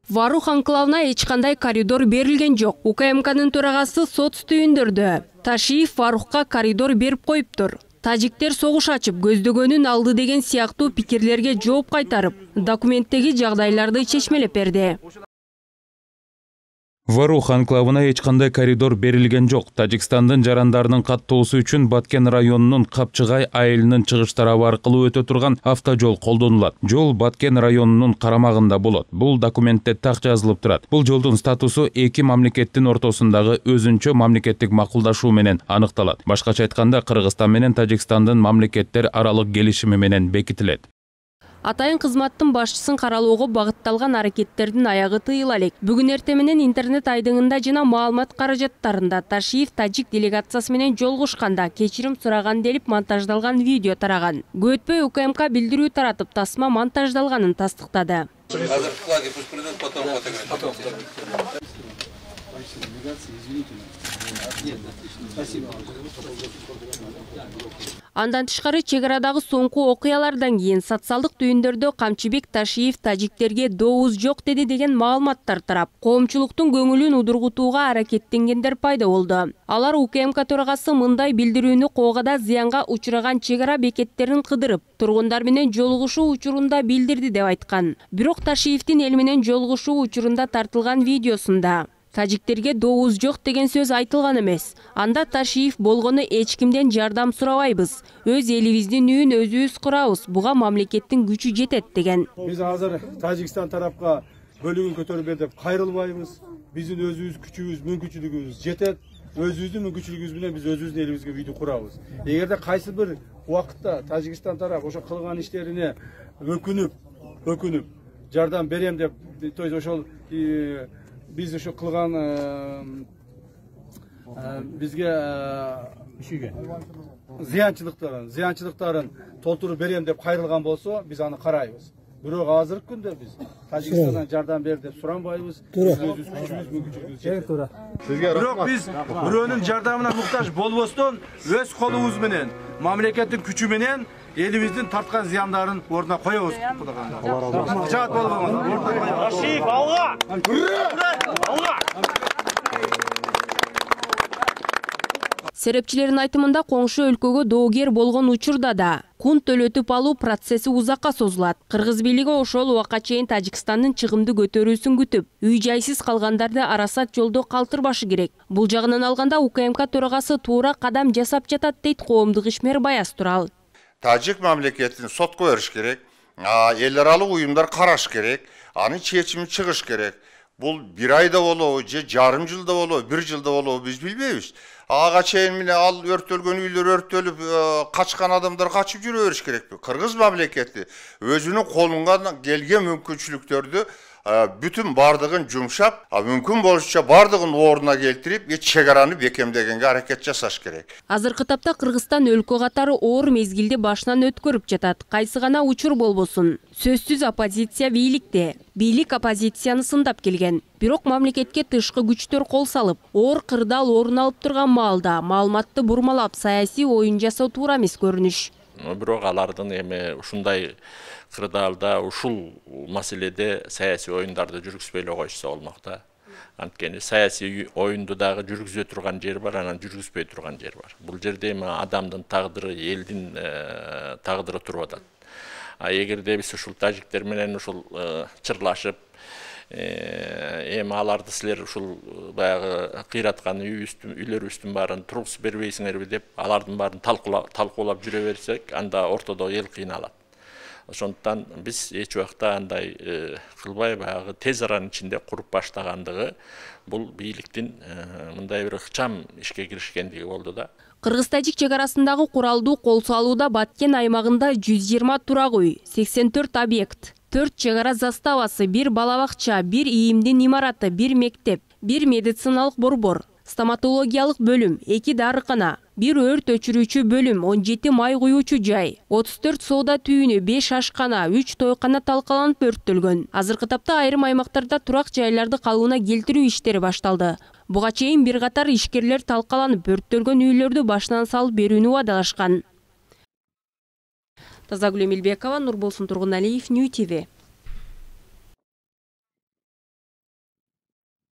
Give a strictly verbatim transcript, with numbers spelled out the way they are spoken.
Варух анклавына эч кандай коридор берилген жок. У К М К'нын төрагасы сот стүйүндөрдө. Ташиев Варухка коридор берип коюптур. Тажиктер согуш ачып, көздөгөнүн алды деген сыяктуу пикирлерге жооп кайтарып, документтеги жагдайларды чечмелеп берди. Варух анклавына эч кандай коридор берилген жок. Тажикстандын жарандарынын каттоосу үчүн Баткен районунун Капчыгай айылынын чыгыш тарабы аркылуу өтө турган автожол колдонулат. Жол Баткен районунун карамагында болот. Бул документте так жазылып турат. Бул жолдун статусу эки мамлекеттин ортосундагы өзүнчө мамлекеттик макулдашуу менен аныкталат. Башкача айтканда, Кыргызстан менен Тажикстандын мамлекеттер аралык келишими менен бекитилет. Атайын кызматтын башчысын каралоого багытталган аракеттердин аягы тыйыла элек. Бүгүн эртең менен интернет айдыңында жана маалымат каражаттарында Ташиев тажик делегациясы менен жолугушканда кечирим сураган делип монтаждалган видео тараган. Көтпөй У К М К билдирүү таратып тасма монтаждалганын тастыктады. Андан тышкары чек арадагы соңку окуялардан кийин социалдык түйүндөрдө Камчыбек Ташиев тажиктерге доуз жок деди деген маалыматтар тарап, коомчулуктун көңүлүн удургутууга аракеттенгендер пайда болду. Алар У К М К төрагасы мындай билдирүүнү коогада зыянга учураган чек ара бекеттерин кыдырып, тургундар менен жолугушуу учурунда билдирди деп айткан. Бирок Ташиевдин эл менен жолугушуу учурунда тартылган видеосунда тажиктерге доуз жок деген сөз айтылган эмес. Анда Ташиев болгону эч кимден жардам сурабайбыз. Өз элибиздин үйүн өзүбүз курабыз. Буга мамлекеттин күчү жетет деген. Биз азыр Тажикстан тарапка бөлүгүн көтөрүп бер деп кайрылбайбыз. Биздин өзүбүз күчүбүз, мүмкүнчүлүгүбүз жетет. Өзүбүздүн мүмкүнчүлүгүбүз менен биз өзүбүздүн элибизге үйдү курабыз. Эгерде кайсы бир убакытта Тажикстан тарап ошо кылган иштерине өкүнүп, өкүнүп жардам берем деп, то есть ошол biz şu kılgan bizge ziyançılıkların, ziyançılıkların tolturup bereyim deyip kayrılgan bolsa biz onu karayız. Bürok hazır günde biz Tacikistan'dan jardan ber deyip soranbayız. Biz özümüz küçüğümüz mümkünçülüğümüz жетет. Bürok biz bürönün jardamına muhtaç bolboston öz kolumuz menen, mamlekettin küçü menen elimizdin tartkan ziyanların oruna koyuyoruz. Jaat bolbamız. Taşiyev alga! Alga! Серепчилердин айтымында коңшу өлкөгө доогер болгон учурда да кун төлөтүп алуу процесси узакка созулат. Кыргыз бийлиги ошол убакка чейин Тажикстандын чыгымды көтөрүүсүн күтүп, үй жайсыз калгандарды арасат жолдо калтырбашы керек. Бул жагынан алганда У К М К төрагасы туура кадам жасап жатат дейт коомдук ишмер Баяз Турал. Tacik memleketini sotko veriş gerek, el aralık uyumlar karaş gerek, anın çeçimi çıkış gerek. Bu bir ayda olu, yarım yılda olu, bir yılda olu biz bilmeyiz. Ağa çeyin mine al örtölgön üyler örtölüp kaçkan adamlar kaçıp yürü veriş gerek. Kırgız memleketi özünün kolundan gelgen mümkünçülüktörді bütün bardığın jumşap, mümkün boluşça bardığın oruna keltirip, et çegaranı bekemdegenge hareket jasaş gerek. Азыркы тапта Кыргызстан өлкө катары оор мезгилди башынан өткөрүп жатат. Кайсы гана учур болбосун. Сөзсүз оппозиция бийликте. Бийлик оппозицияны сындап келген. Бирок мамлекетке тышкы күчтөр кол салып, оор кырдаал орун алып турган маалда маалыматты бурмалап, саясий оюн жасоо туура эмес көрүнүш. Бирок алардын эми ушундай кырдаалда ушул маселеде саясий оюндарды жүргүзбөй эле койушса болмок да. Анткени саясий оюнду дагы жүргүзө турган жер бар, анан жүргүзбөй турган жер бар. Бул жерде эми адамдын тагдыры, элдин тагдыры туруп атат. А эгерде биз ушул тажиктер менен ушул чырлашып, эми аларды силер ушул баягы кыйраткан үйлөр үстүн баарын тургузуп бербейсиңерби деп, алардын баарын талкуулап жүрө берсек, анда ортодо эл кыйналат. Ошондуктан биз эч убакта андай кылбай баягы тез аранын ичинде куруп баштагандыгы бул бийликтин мындай бир ыкчам ишке киришкендиги болду да. Кыргыз-тажик чек арасындагы куралдуу кол салууда Баткен аймагында жүз жыйырма турак үй, сексен төрт объект, төрт чек ара заставасы, бир бала бакча, бир ийимдин имараты, бир мектеп, бир медициналык борбор, стоматологиялык бөлүм, эки дарыкана, бир өрт өчүрүүчү бөлүм, он жети май куюучу жай, отуз төрт соода түйүнү, беш ашкана, үч тойкана талкаланып өрттөлгөн. Азыркы тапта айрым аймактарда турак жайларды калыбына келтирүү иштери башталды. Буга чейин бир катар ишкерлер талкаланып өрттөлгөн үйлөрдү башынан салып берүүнү убадалашкан. Тазагүл Эмилбекова, Нурболсун Тургуналиев, Нью ТВ.